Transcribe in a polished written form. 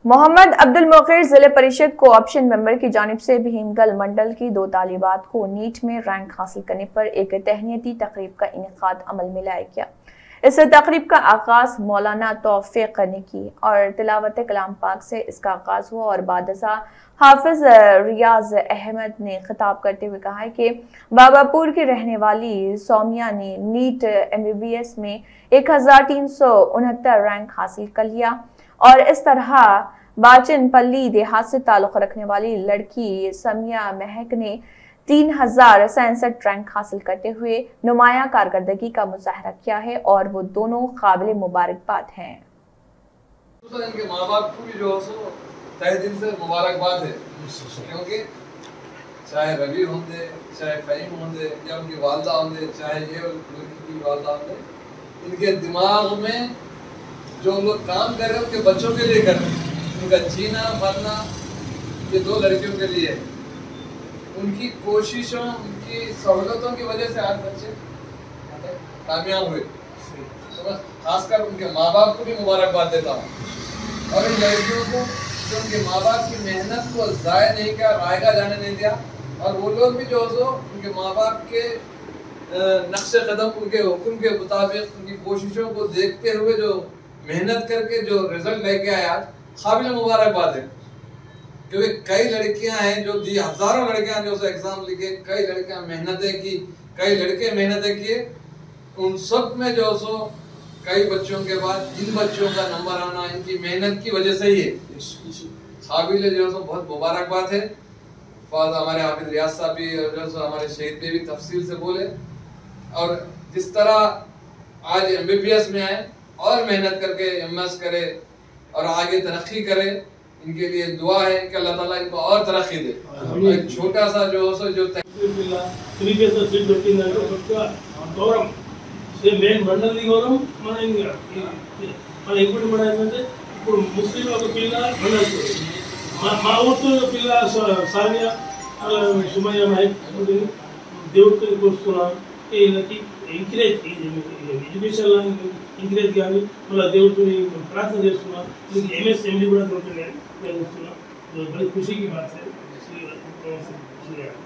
मोहम्मद अब्दुल मोखिर जिले परिषद को ऑप्शन मेंबर की जानिब से भीमगल मंडल की 2 तालिबात को नीट में रैंक हासिल करने पर एक तहनीती तकरीब का इनेकाद अमल में लाया गया। इस तकरीब का आगाज मौलाना तौफीक ने की और तिलावत कलाम पाक से इसका आगाज हुआ और बादशाह हाफिज रियाज अहमद ने खिताब करते हुए कहा है कि बाबापुर की रहने वाली सौमिया ने नीट MBBS में 1369 रैंक हासिल कर लिया और इस तरह बाचिन पल्ली देहात से ताल्लुक रखने वाली लड़की समिया महक ने 3067 रैंक हासिल करते हुए नुमाया कारकर्दगी का मुजाहरा किया है और वो दोनों काबिल मुबारकबाद हैं। तो इनके माँ बाप को भी जो है तहे दिल से मुबारकबाद है, क्योंकि चाहे रवि होंगे, चाहे फहीम होंगे या उनकी वालदा होंगे, चाहे ये उनकी वालदा होंगे, इनके दिमाग में जो लोग काम कर रहे हैं उनके बच्चों के लिए कर रहे हैं। उनका जीना मरना ये 2 लड़कियों के लिए है। उनकी कोशिशों, उनकी सहूलतों की वजह से आज बच्चे कामयाब हुए। तो खासकर उनके माँ बाप को भी मुबारकबाद देता हूँ और इन लड़कियों को जो उनके माँ बाप की मेहनत को ज़ाया नहीं किया, रायगा जाने नहीं दिया, और वो लोग भी जो है उनके माँ बाप के नक्शे कदम, उनके हुक्म के मुताबिक उनकी कोशिशों को देखते हुए जो मेहनत करके जो रिजल्ट लेके आए आज, काबिल मुबारकबाद है। क्योंकि कई लड़कियां हैं जो हजारों लड़कियां जो एग्जाम लिखे, कई लड़कियां मेहनतें की, कई लड़के मेहनतें किए, उन सब में जो सो कई बच्चों के बाद इन बच्चों का नंबर आना इनकी मेहनत की वजह से ही है। काबिल जो सो बहुत मुबारकबाद है। हमारे हाफिज रियाज साहब भी जो सो हमारे शहीद पे भी तफसील से बोले, और जिस तरह आज MBBS में आए और मेहनत करके MS करे और आगे तरक्की करे, इनके लिए दुआ है कि अल्लाह ताला इनको और तरक्की दे। एक छोटा सा जो మెయిన్ మండలి గౌరవం మన మన ఇంకోటి కూడా ఏంటంటే ఇప్పుడు ముస్లిం ఒక పిల్ల మండలి మా ఊరితో పిల్ల సానియా సుమయ్య నాయక్ దేవుడితో కోరుతున్నాం వీళ్ళకి ఎంకరేజ్ ఎడ్యుకేషన్లో ఎంకరేజ్ కానీ మళ్ళీ దేవుడితో ప్రార్థన చేస్తున్నాం। మీకు MSMD కూడా దొరుకుతుంది అని నేను చెప్తున్నాను। బड़ी खुशी की बात है।